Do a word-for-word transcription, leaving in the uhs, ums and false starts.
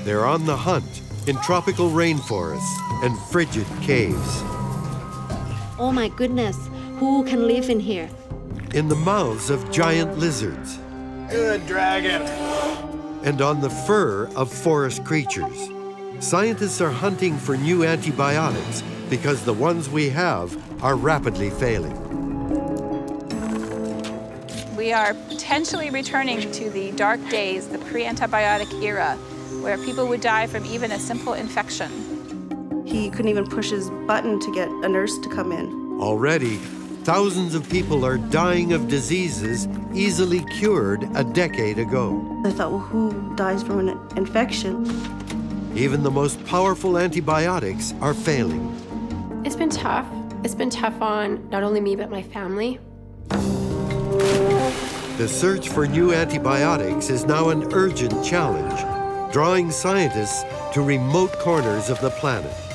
They're on the hunt in tropical rainforests and frigid caves. Oh my goodness, who can live in here? In the mouths of giant lizards. Good dragon. And on the fur of forest creatures. Scientists are hunting for new antibiotics because the ones we have are rapidly failing. We are potentially returning to the dark days, the pre-antibiotic era, where people would die from even a simple infection. He couldn't even push his button to get a nurse to come in. Already, thousands of people are dying of diseases easily cured a decade ago. I thought, well, who dies from an infection? Even the most powerful antibiotics are failing. It's been tough. It's been tough on not only me, but my family. The search for new antibiotics is now an urgent challenge, drawing scientists to remote corners of the planet.